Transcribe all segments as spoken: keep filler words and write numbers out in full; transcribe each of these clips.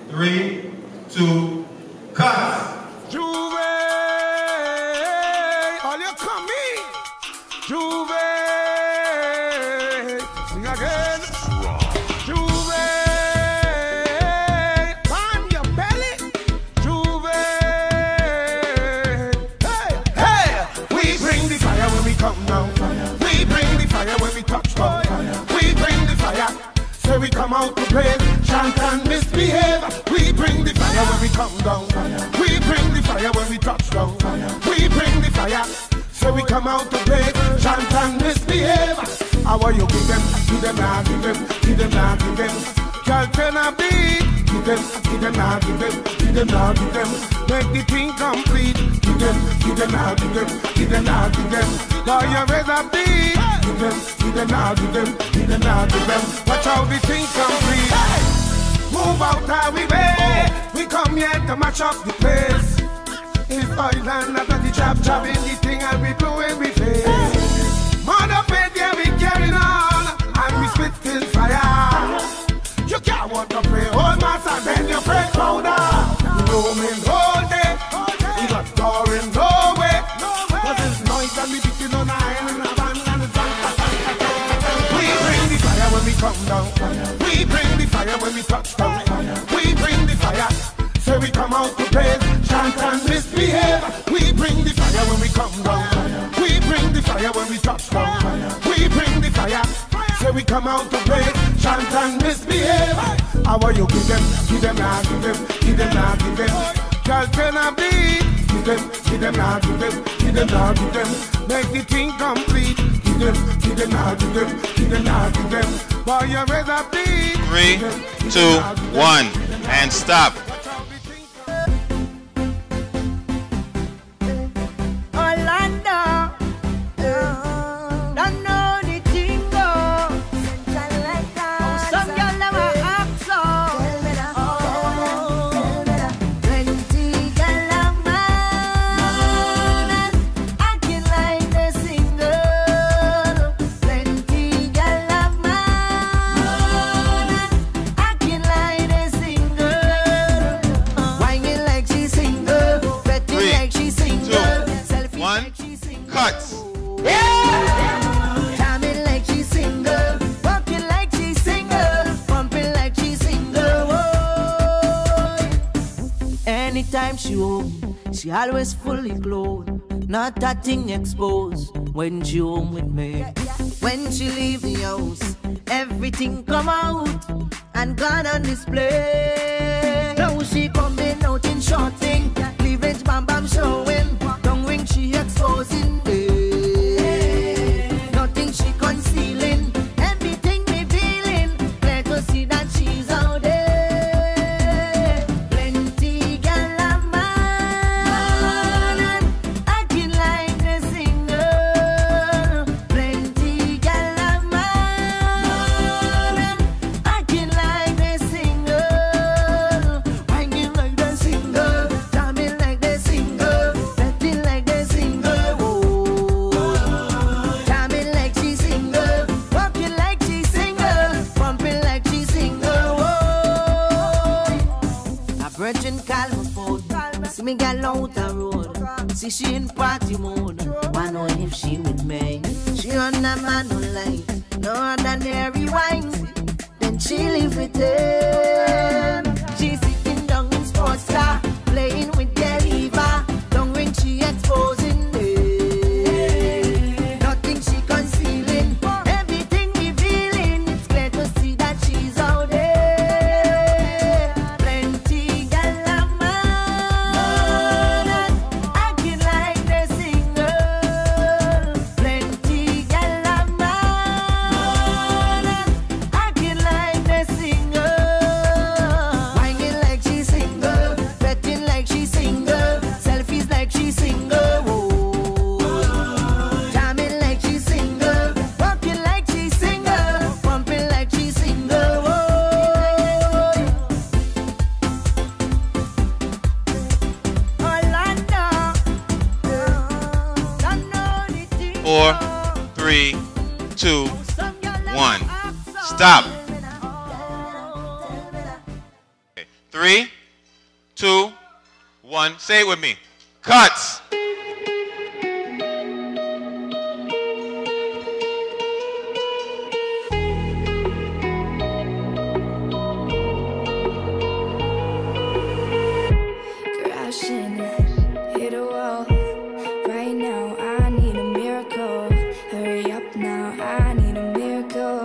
three, two, cut. Juve, all you coming. Juve, sing again. Juve, on your belly. Juve, hey, hey. We bring the fire when we come down. We bring the fire when we touch down. We bring the fire. Say we come out to play, chant and misbehave. We bring the fire when we come down. We bring the fire when we touch down. We bring the fire. Say we come out to play, chant and misbehave. How are you give them? Give them now, give them, give them now, give them. Girl can I beat? Give them, give them now, give them, give them now, give them. Make the thing complete. Give them, give them now, give them, give them now, give them. Now you raise a beat. Give them, give them now, give them, give them now, give them. Watch how the thing complete. Hey! Move out our way. We come here to match up the place. It's oil and not the job, job in the thing and we blowing we face. Mother bed, yeah, we carrying on. And we spitting fire. You can't want to pray all mass and then you pray powder. Roaming all day. We got scoring no way. Cause it's noise and we beating on the island and band and the band. We bring the fire when we come down. We bring the fire when we touch down. We bring the fire. Say we come out to play, chant and misbehave. We bring the fire when we come down. We bring the fire when we touch down. We bring the fire. Say we come out to play, chant and misbehave. How are you give them? Give them now, give them, give them now, give them. Girl can I beat? Give them, give them now, give them, give them now, give them. Make the thing complete. Give them, give them now, give them, give them now, give them. Boy, you raise a beat. Three, two, one, and stop. Anytime she home, she always fully clothed, not a thing exposed. When she home with me, when she leave the house, everything come out and gone on display. Now she coming out in short thing, cleavage bam bam showing, tongue ring she exposing. Eh. Nothing she concealing, everything revealing. Glad to see that she's out there. See me get out the road. See she in party mode. I know if she with me. She on a man no light, no ordinary wine. Then she live with him. She sitting down in sports car, playing with their liver. Don't ring she exposing me. Nothing she concealing, everything revealing. It's clear to see that she's out there. Plenty galama. Four, three, two, one. Stop. Okay. Three. Three, two, one. Say it with me. Cuts. Crashing, hit a wall. Right now, I need a miracle. Hurry up now, I need a miracle.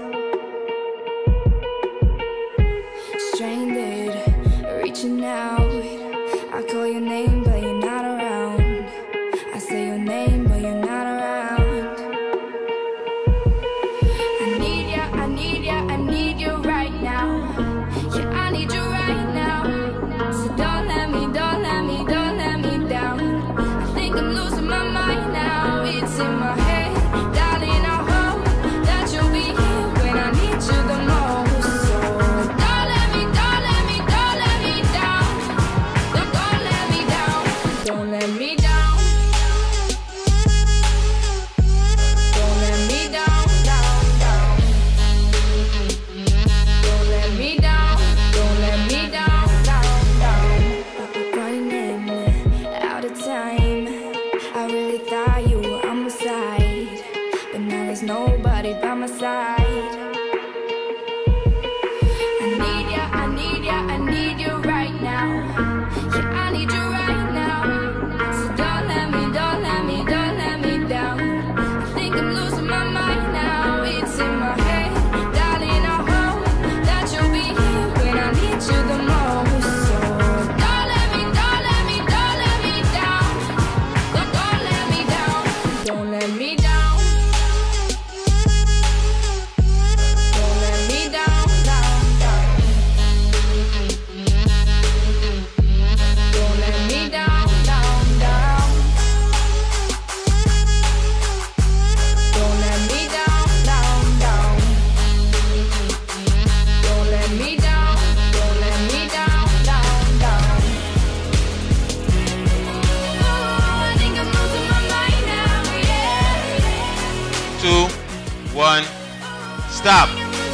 Stranded, reaching out. I call your name, but you're not around. I say your name, but you're not around. I need ya, I need ya, I need you right now. Yeah, I need you right now. So don't let me, don't let me, don't let me down. I think I'm losing my mind now. It's in my head, darling, I hope that you'll be here when I need you the most. So don't let me, don't let me, don't let me down. Don't, don't let me down. Don't let me down. Don't let me down, down, down. Don't let me down. Don't let me down, down, down. Running out of time. I really thought you were on my side, but now there's nobody by my side. I need ya, I need ya, I need you right now. Yeah, I need you right now. So don't let me, don't let me, don't let me down. I think I'm losing my mind now. It's in my head, darling, I hope that you'll be here when I need you the most. So don't let me, don't let me, don't let me down. Don't, don't let me down. Don't let me down. Don't let me down, down, down. Don't let me down, down, down. Don't let me down, down, down. Don't let me down, don't let me down, down, down. Oh, I think I'm losing my mind now, yeah. Two, one. Stop. I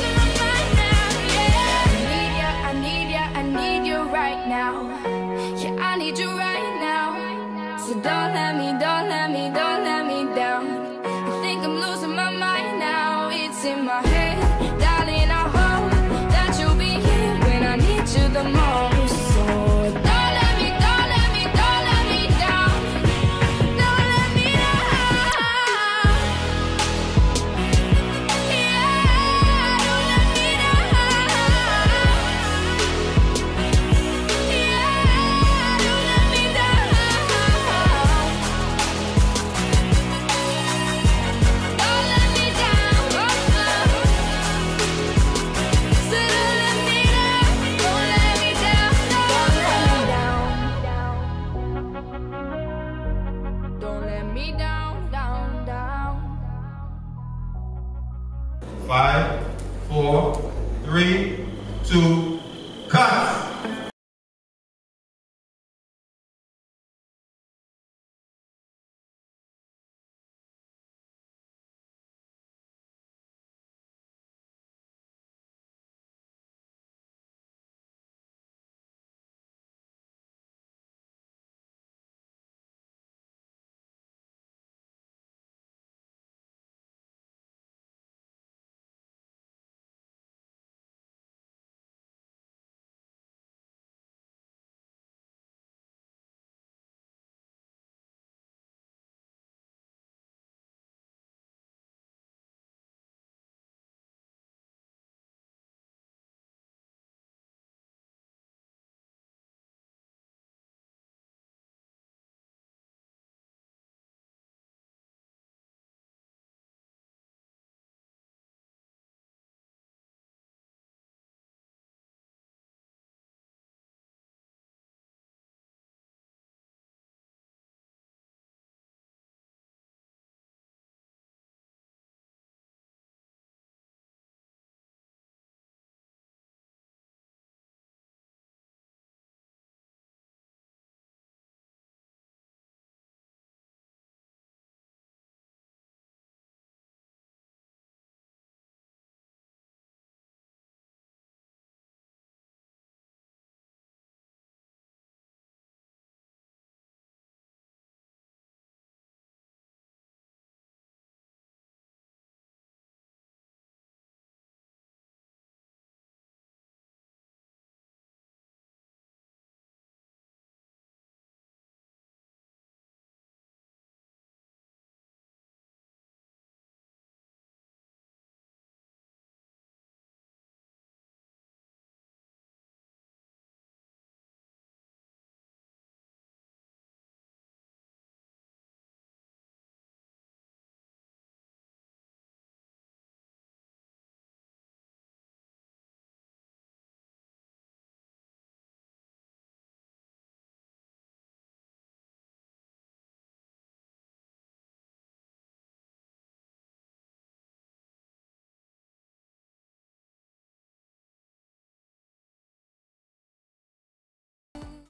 need ya, I need ya, I need you right now. Yeah, I need you right now. So don't let me, don't let me, don't let me down. I think I'm losing my mind now. It's in my head, darling, I hope that you'll be here when I need you the most. So don't let me, don't let me, don't let me down. Don't let me down. Yeah, don't let me down. Yeah, don't let me down.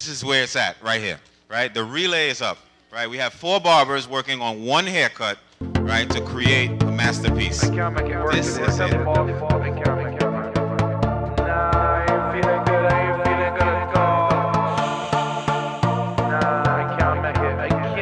This is where it's at, right here, right? The relay is up, right? We have four barbers working on one haircut, right, to create a masterpiece. I can't make it work. This is it. I can't make it work. Nah, I ain't feeling good. I ain't feeling good at all. Nah, I can't make it.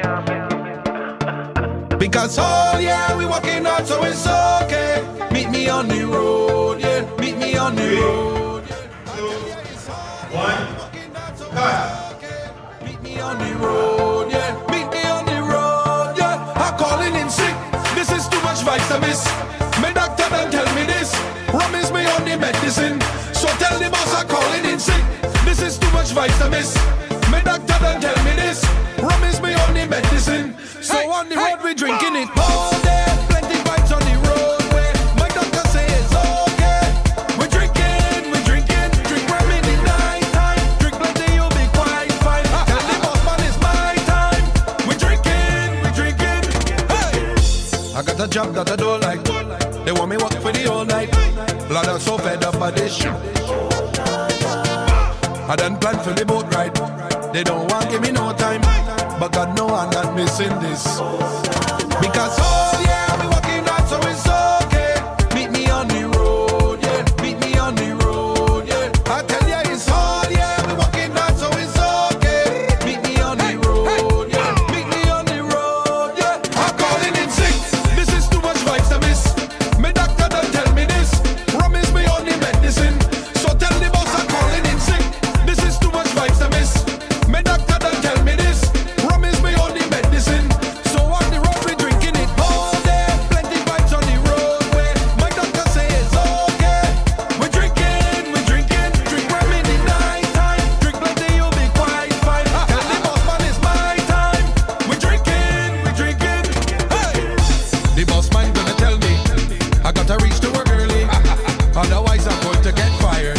I can't make it. Because oh yeah, we walking out, so it's okay. Meet me on the road, yeah. Meet me on the road. One, cut. Meet me on the road, yeah. Meet me on the road, yeah. I'm calling in sick. This is too much vitamins. My doctor done tell me this. Promise me on the medicine. So tell the boss I'm calling in sick. This is too much vitamins. My doctor done tell me this. Promise me on the medicine. So hey, on the hey, road we drinking it all day. Plenty vibes on the roadway. My doctor say it's okay. We drinking, we drinking. Drink rum in the night time. Drink plenty, you'll be quite fine. Tell the boss man it's my time. We drinking, we drinking. Hey, I got a job that I don't like. They want me work for the whole night. Lord, I'm so fed up of this shit. I done planned for the boat ride. They don't want give me no time. But God know I'm not missing this. Because oh yeah, we walking out, so it's okay. Meet me on the road, yeah. Meet me on the road, yeah. I tell ya it's all, yeah. We walking out, so it's okay. Meet me on the road, yeah. Meet me on the road, yeah. I'm calling in sick. This is too much vitamins. My doctor done tell me this. Promise me on the medicine. So tell the boss I'm calling in sick. This is too much vitamins. My doctor done tell me this. Promise me on the medicine. So on the road we drinking it all day. Plenty vibes on the roadway. My doctor say it's okay. We drinking, we drinking. Drink rum in the night time. Drink plenty, you'll be quite fine. Tell the boss man it's my time. We drinking, we drinking. Hey, the boss man gonna tell me I gotta reach to work early. Otherwise I'm going to get fired.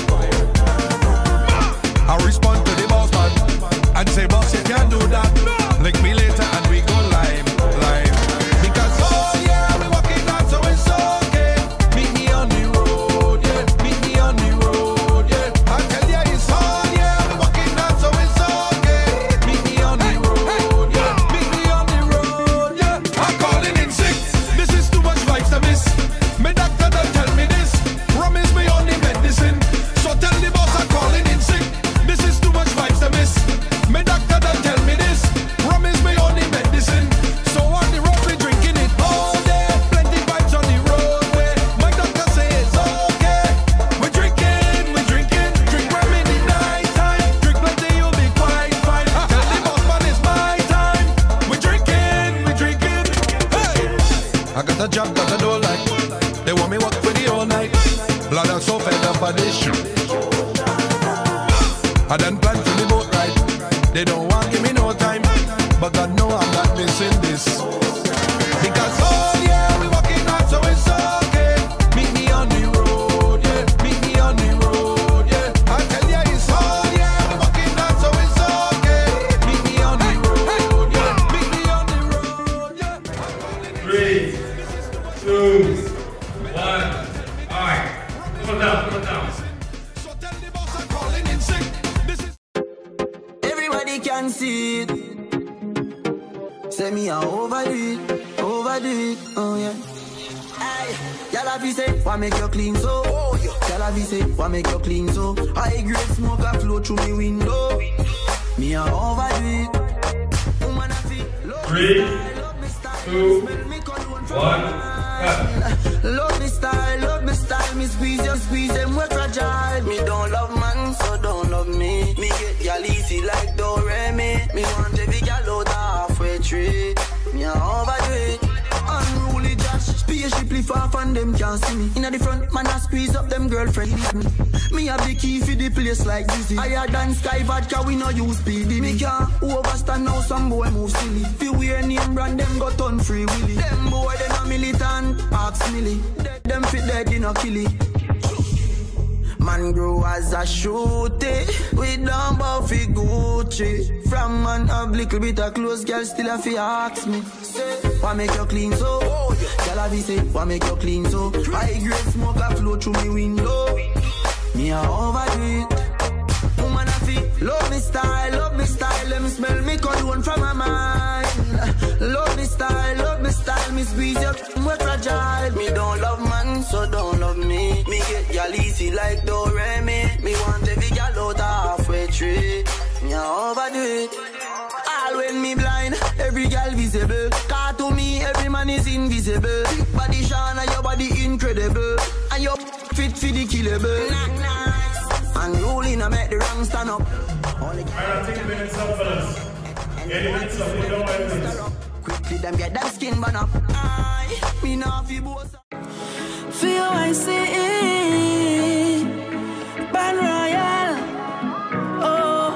I respond to the boss man and say, boss, you can't do that. Link me later and we go live, live. Because oh yeah, we walking out, so it's okay. Meet me on the road, yeah. Meet me on the road, yeah. I tell ya it's all, yeah. We walking out, so it's okay. Meet me on the road, yeah. Meet me on the road, yeah. I'm calling in sick. This is too much vitamins. My doctor done tell me this. Promise me on the medicine. So tell the boss I'm calling in sick. This is too much vitamins. My doctor done tell me this. Promise me on the medicine. So on the road we drinking it all day. Plenty vibes on the roadway. My doctor say it's okay. We drinking, we drinking. Drink rum in the night time. Drink plenty, you'll be quite fine. Tell the boss man it's my time. We drinking, we drinking. Hey, I got a job that I don't like. They want me work for the whole night. Lord, I'm so fed up of this shit. I done planned for the boat ride. They don't want give me no time. But God know I'm not missing this. Because oh yeah, we walking out, so it's okay. Meet me on the road, yeah. Meet me on the road, yeah. I tell ya it's all, yeah. We walking out, so it's okay. Meet me on the road, yeah. Meet me on the road, yeah. Three, two, one. All right. Come on down, come on down. So tell the boss I'm calling in sick. This is Everybody can see it. Say me I overdo it, overdo it, oh yeah. Aye, y'all have you say, why make you clean so? Oh yeah. Y'all have you say, why make you clean so? High grade smoke a flow through me window. Me I overdo it. Woman I feel love Three, me style, two, smell me cologne from one, cut. Love me style, love me style, me squeeze you, squeeze them we fragile. Me don't love man, so don't love me. Me get y'all easy like Doremi. Me want every gal out halfway tree. Me a overdo it. Unruly Josh, spaceshiply far from them can't see me. Inna the front, man I squeeze up them girlfriend with me. Me have the key for the place like Dizzy. Higher than Sky Vodka, we no use P D. Me can't overstand now some boy move silly. Fi wear name brand, them got on free willy. Them boy they no militant, ask milly. Them fit dead, they no killy. Man grow as a shooty. We don't bow fi Gucci. From man have little bit of clothes, girl still a fi ask me. Say, why make you clean so? Oh, yeah. Girl a fi say, why make you clean so? High grade smoke a flow through me window. Me a overdo it. Woman a fi love me style, love me like Doremi. Me want every girl out halfway tree. Me a overdo it. All when me blind, every girl visible. Car to me, every man is invisible. Big body Shana, your body incredible. And your fit for the killable. And rolling, I make the wrong stand up. Alright, take a minute up, fellas. Get a minute up, you don't mind this. Quickly, them get that skin burn up. Aye, me now feel both. Feel I see Ban Royal. Oh,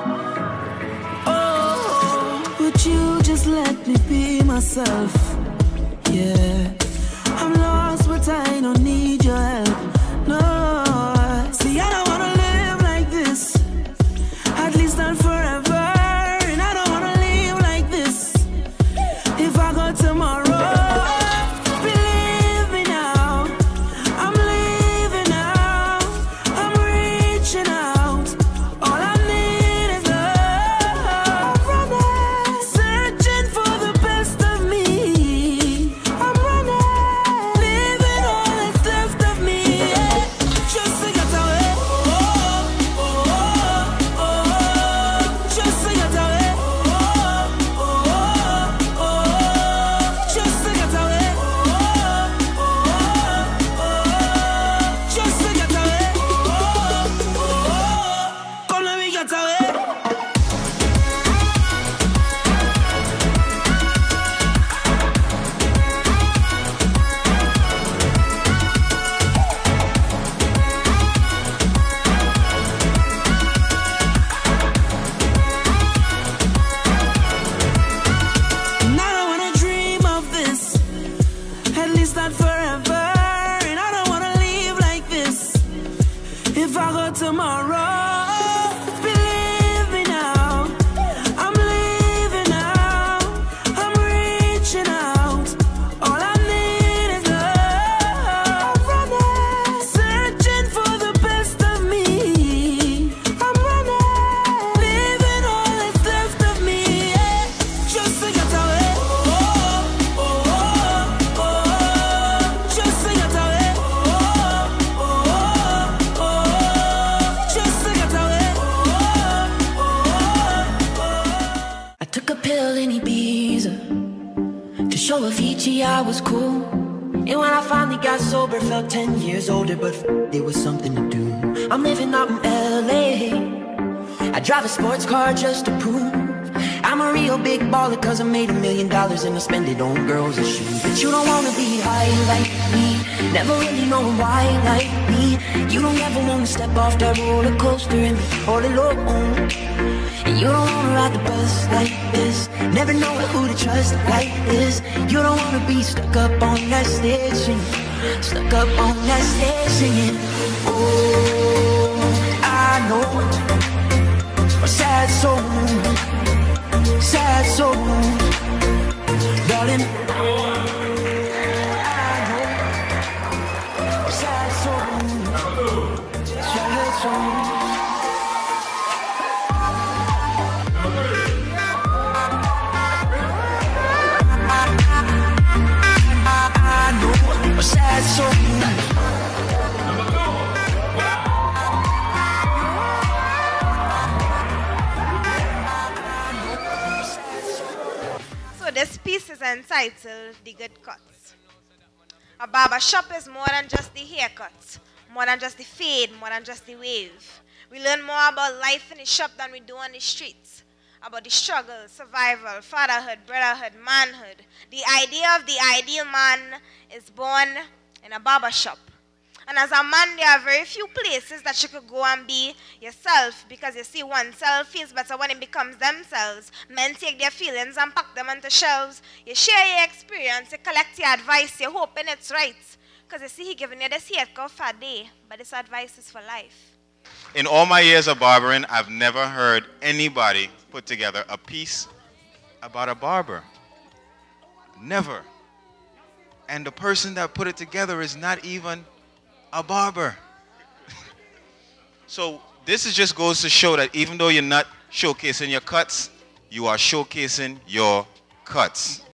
oh, would you just let me be myself? Yeah, I'm lost, but I don't need your help. No, see, I don't wanna live like this, at least not forever. And I don't wanna live like this if I go tomorrow. I was cool, and when I finally got sober, felt ten years older, but f there was something to do. I'm living out in L A, I drive a sports car just to prove I'm a real big baller, cause I made a million dollars and I spend it on girls and shoes. But you don't wanna be high like me, never really know why like me. You don't ever wanna step off that roller coaster and be all alone. And you don't wanna ride the bus like this, never know who to trust like this. You don't wanna be stuck up on that stage singing, stuck up on that stage singing. Oh, I know a sad soul, sad soul, darling. I know a sad soul, sad soul. Sad soul. So this piece is entitled The Good Cuts. A barber shop is more than just the haircut, more than just the fade, more than just the wave. We learn more about life in the shop than we do on the streets. About the struggle, survival, fatherhood, brotherhood, manhood. The idea of the ideal man is born in a barber shop. And as a man, there are very few places that you could go and be yourself, because you see, oneself feels better when it becomes themselves. Men take their feelings and pack them onto shelves. You share your experience, you collect your advice, you're hoping it's right. Because you see, he giving you this haircut for a day, but this advice is for life. In all my years of barbering, I've never heard anybody put together a piece about a barber. Never. And the person that put it together is not even a barber. So this is just goes to show that even though you're not showcasing your cuts, you are showcasing your cuts.